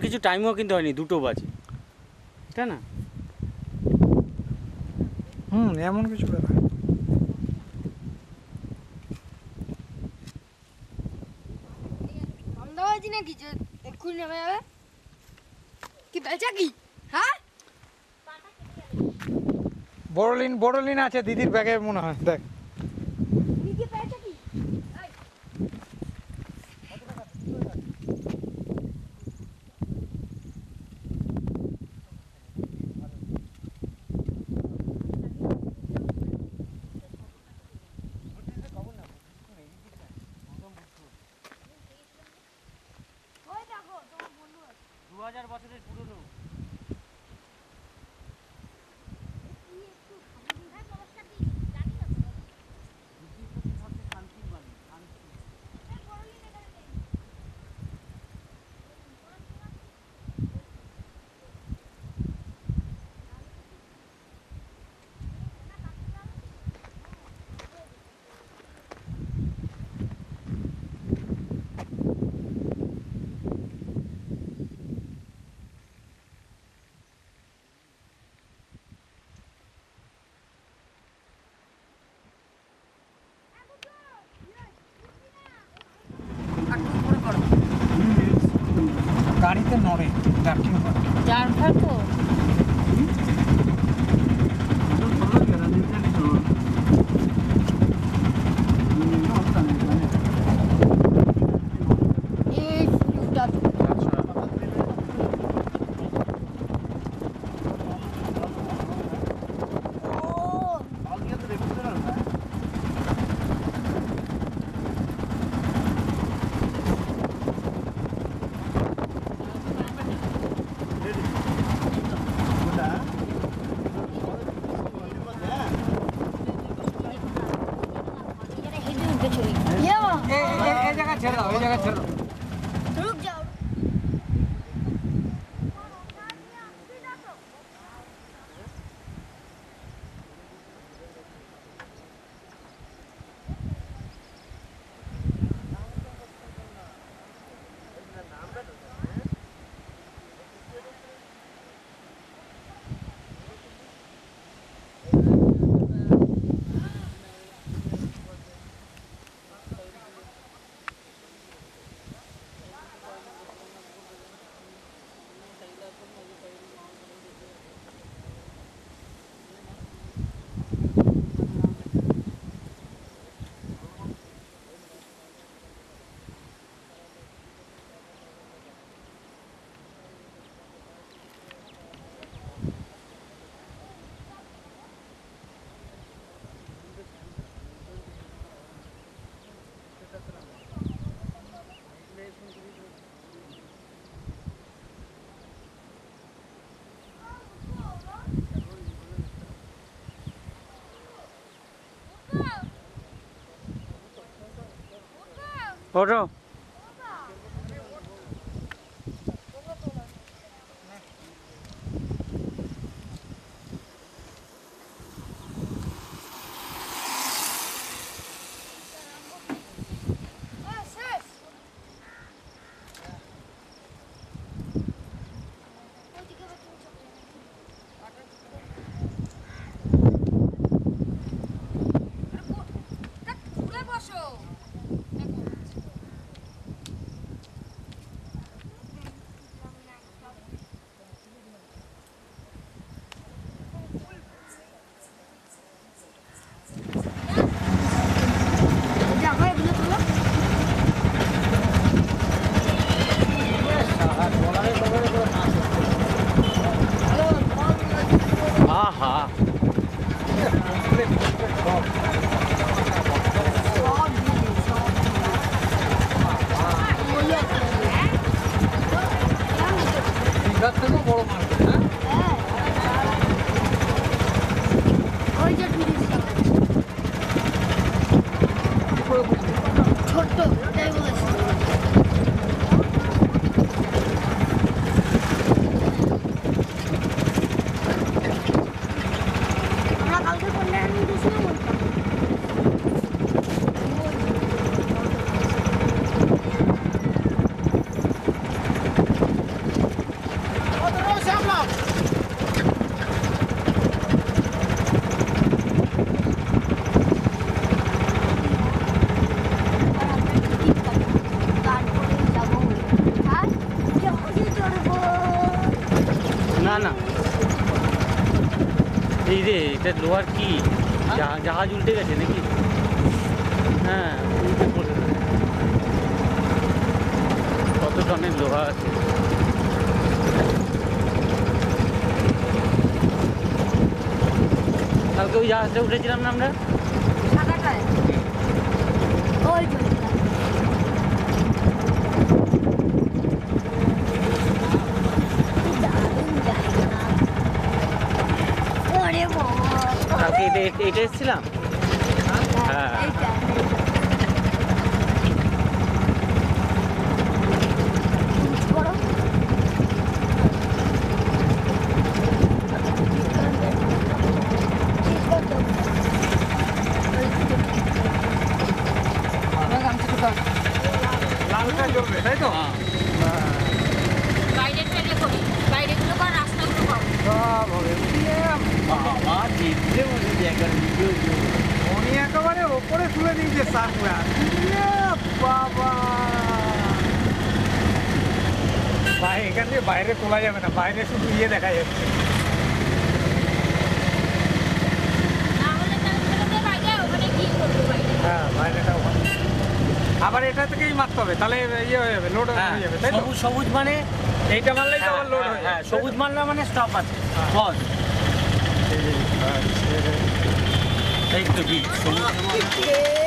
কিছু টাইমও কিন্তু হয়নি, 2টো বাজে, তাই না? এমন কিছু ব্যাপার। নাকি যে এক্ষুনি নেমে যাবে? কি বেচা কি? হ্যাঁ, বড়লিন আছে দিদির ব্যাগে মনে হয়, দেখ। নিজে বেচা কি? ওই দেখো তোমার বন্ধু আছে। 2000 বছরের পুরনো। গাড়িতে নড়ে, জার্কিং করে। জানফার তো এই ফুলটা এই জায়গা ছেড়ে দাও, এই জায়গা ছেড়ে দাও। रुक जाओ ওঠো। আহা, দীঘার থেকেও বড় মার্কেট, হ্যাঁ? ওই যে ছোট্ট ওটাই বলেছি আমরা কালকে করলে আমি দিয়েছিলাম বলতাম না না এই রে এটা লোহার কি জাহাজ উল্টে গেছে নাকি? হ্যাঁ উল্টে পড়ে গেছে। কত টনের লোহা আছে। কালকে ওই জাহাজটা উঠেছিলাম না আমরা, সাদাটায় ওই যে ওরে বাবা কালকে এটা এসেছিলাম। হ্যাঁ এইটা বড় লালটা জ্বলবে তাই তো? বাইরে ট্রেনে করি বাইরেগুলো কর রাস্তাগুলো কর সব হবে। বাবা দেখতে মনে হচ্ছে একবার ভিডিও উনি একেবারে ওপরে তুলে দিয়েছে সানগ্লাস। বাবা ভাই এখান থেকে বাইরে তোলা যাবে না, বাইরে শুধু ইয়ে দেখা যাচ্ছে। না হলে তাহলে বাইরে ওখানে কি করবো বাইরে হ্যাঁ বাইরেটাও ভালো। আবার এটা থেকেই মারতে হবে, তাহলে ইয়ে হয়ে যাবে, লোড হয়ে যাবে তাই তো? সবুজ সবুজ মানে এইটা মারলেই তো আবার লোড হয়ে হ্যাঁ যাবে। সবুজ মানলা মানে স্টপ আছে পজ। এই তো কি সবুজ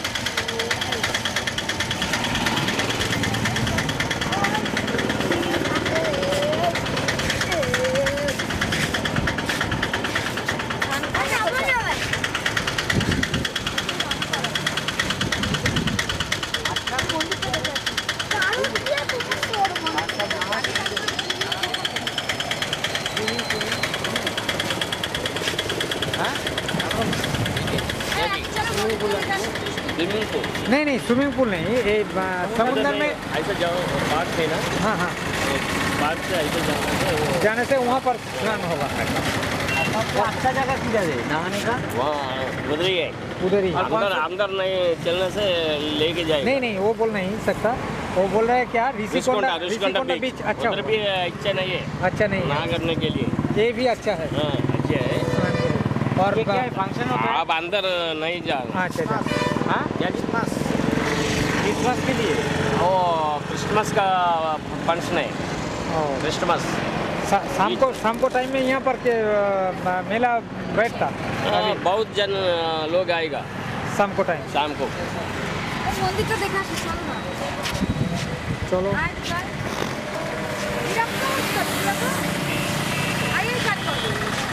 नहीं नहीं स्विमिंग पूल नहीं, ये समुद्र में। ऐसा जाओ बाग से ना, हाँ हाँ बाग से ऐसा जाना है वो जाने से वहाँ पर स्नान होगा अच्छा जगह किधर है नहाने का? वहाँ उधर ही है। उधर ही। अंदर अंदर नहीं चलने से लेके जाएगा। नहीं नहीं वो बोल नहीं सकता, वो बोल रहा है क्या ऋषिकोंडा ऋषिकोंडा बीच अच्छा उधर भी अच्छा नहीं है अच्छा नहीं ना है, करने के लिए। ये भी अच्छा है हाँ अच्छा है। स्नान के लिए। और ये क्या है फंक्शन होता है? आप अंदर नहीं जाना। अच्छा अच्छा हाँ क्या क्रिसमस के लिए? वो क्रिसमस का फंक्शन है, ओ, क्रिसमस। शाम को टाइम में यहाँ पर के मेला बैठता अभी बहुत जन लोग आएगा शाम को टाइम। शाम को। মন্দিরটা দেখা আসি চলো না चलो আর চল এরকম করতে আই কাট করব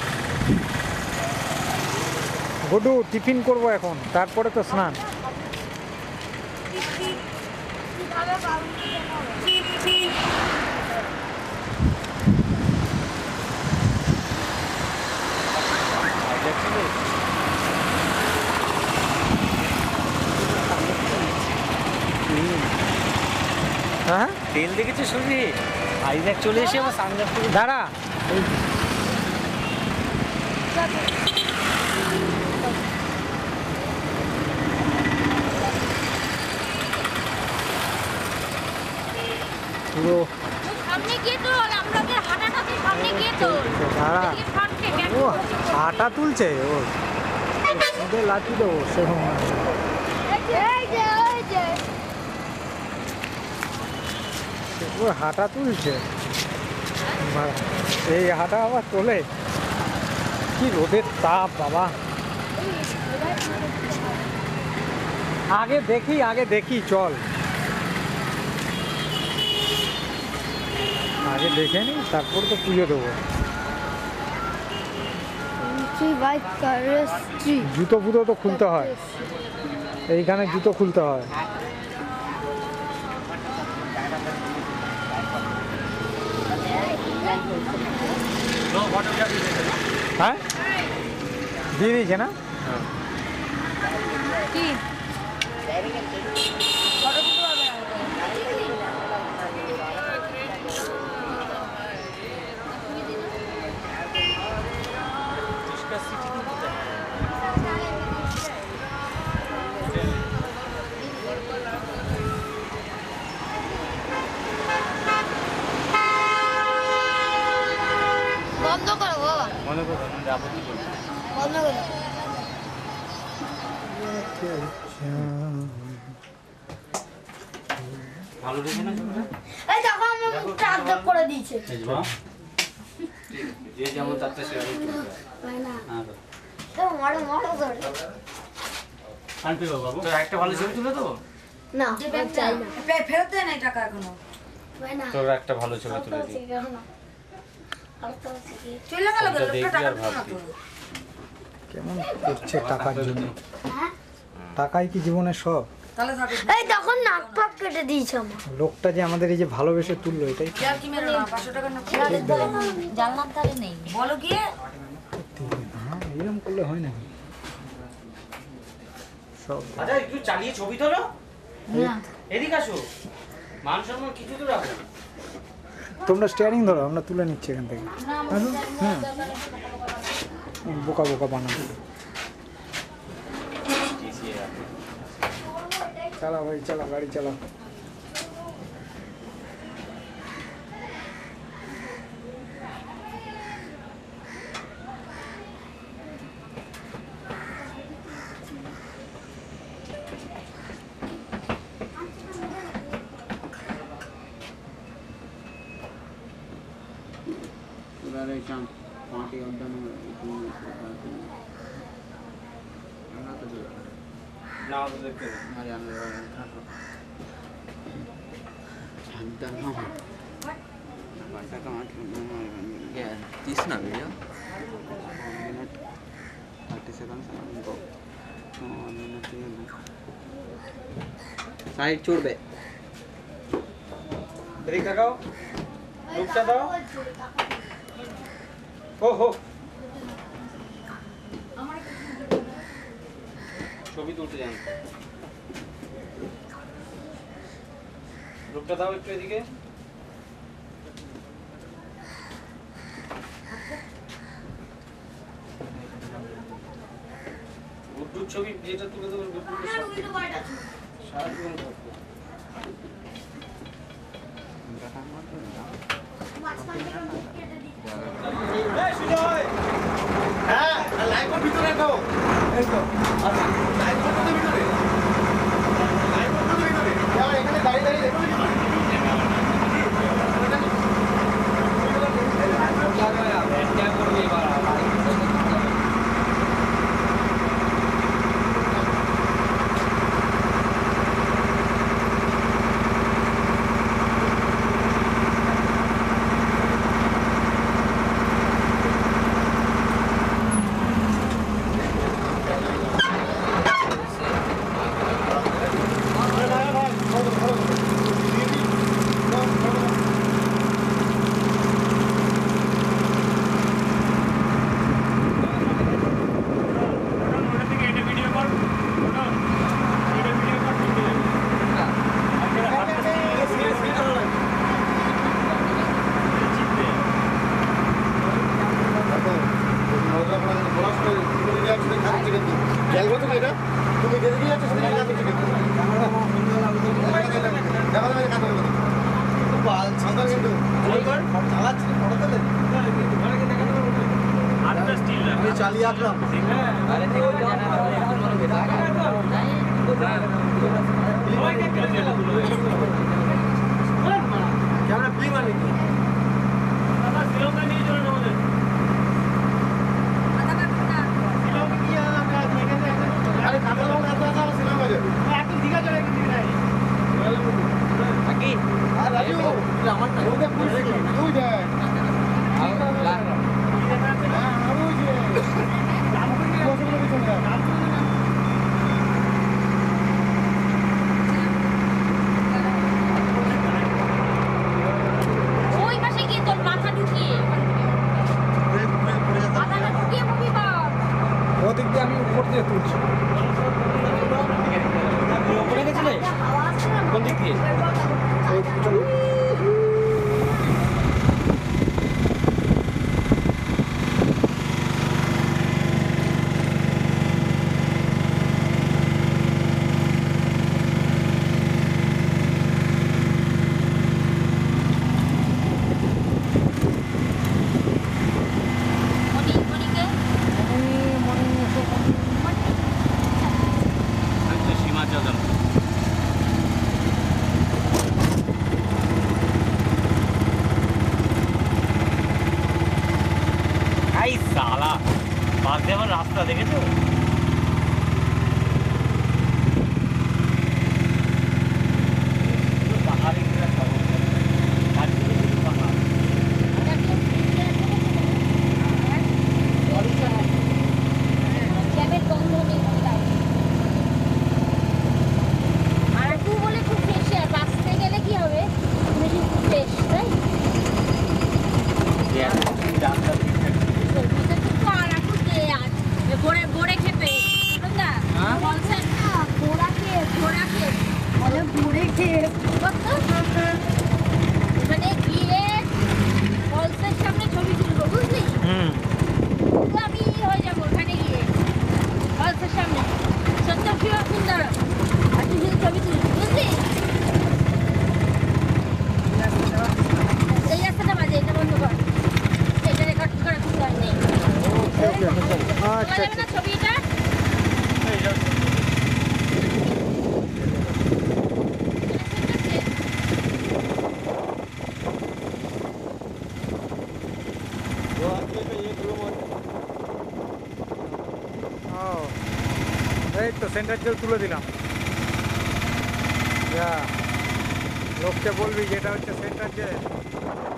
গুডু টিফিন করবো এখন, তারপরে তো স্নান। হ্যাঁ তেল দেখেছো শুনবি আইজ্যাক চলে এসে আমার সানগ্লাস থেকে দাঁড়া পুরো সামনে গিয়ে তো আমাদের হাঁটাটা তো সামনে গিয়ে তো দাঁড়া ফ্রন্টে ও হাঁটা তুলছে ও, ওদের লাঠি দেবো সেরকম না। ও হাঁটা তুলছে, বাবা, এই হাঁটা আবার তোলে, কি রোদের তাপ বাবা। আগে দেখি চল, আগে দেখে নি তারপর তো পুজো দেবো। জুতো ফুতো তো খুলতে হয়, এইখানে জুতো খুলতে হয়। হ্যাঁ দিয়ে দিয়েছে না? কি বন্ধ করে দাও, মানে আপত্তি করবে না। বন্ধ করে দাও। ভালো দেখে না ছবিটা? এই দেখো আমার মুখটা আর্ধেক করে দিয়েছে। এই যে বাবা, যে যেমন চাচ্ছে সেভাবে করতে হবে। না হ্যাঁ তো মারো মারো ধরে আনতে হবে বাবু। তো একটা ভালো ছবি তুলে দেবো? না চাই না ফেরত দেয় নাই টাকা এখনো। না তোর একটা ভালো ছবি তুলে দিই। চলে গেল ছবিটা লোকটা দেখবি টাকা আর দিল না ভাববি। তো। কেমন করছে টাকার জন্য? হ্যাঁ টাকাই কি জীবনের সব? তাহলে থাকুক। এই তখন নাক পাক কেটে দিয়েছে আমার লোকটা যে আমাদের এই যে ভালোবেসে তুললো এটাই তো আর কি মেরে না 500 টাকা না জানলার ধারে নেই। বলো কি হ্যাঁ এরকম করলে হয় নাকি? সব আচ্ছা একটু চালিয়ে ছবি তোলো। না এদিকে আসো, মান সম্মান কিছু তো রাখো। তোমরা স্টিয়ারিং ধরো, আমরা তুলে নিচ্ছি এখান থেকে। হ্যাঁ বোকা বোকা বানাবো। চালা ভাই চালা, গাড়ি চালা। না তো দেখতে తీసిన వీడియో 30 seconds అనుకో সাইড চড়বে ব্রেক লাগাও, লুকটা দাও। ও হো ছবি তুলতে জানো? রূপটা দাও একটু এদিকে। গুড্ডুর ছবি যেটা তুলে দেবো গুড্ডুর সারা জীবন থাকবে। চালিয়ে আসলাম ক্যামেরা প্লি মানে কি আরে কাটা লোক এত আছে সিনেমা বাজে একটু দিঘা চলে একটু দিঘা নাই আকি আর রাজু আমার না ওটা পুরো তুই যা ওই পাশে গিয়ে তোর মাথা ঢুকিয়ে মাথাটা ঢুকিয়ে মুভি কর। ওদিক দিয়ে আমি উপর দিয়ে তুলছি। ওপরে গেছিলে কোন দিক দিয়ে? এই চলো। এই সালা পাশ দিয়ে আমার রাস্তা দেখেছো? পাহাড়ি পাহাড় জ্যামের গন্ধ নেই কোথাও। আর একটু বলে খুব ফ্রেশ, আর বাঁচতে গেলে কি হবে বেশি ফ্রেশ, তাই রাস্তা এটা কিন্তু আর একটু বোরে খেপে বুঝলা বলছেন ঘোড়া খেয়ে বলে ঘুরে খেয়ে ওখানে গিয়ে ফলসের সামনে ছবি তুলবো বুঝলি? তো আমি হয়ে যাবো ওখানে গিয়ে ফলসের সামনে সত্য শিব সুন্দর, আর তুই শুধু ছবি তুলবি বুঝলি? এই রাস্তাটা বাজে, এটা বন্ধ কর, এটা রেকর্ড করা ঠিক হয় নেই। আচ্ছা যাবে না ছবিটা? ও এই তো সেন্টার জেল তুলে দিলাম। লোককে বলবি যেটা হচ্ছে সেন্টার জেল।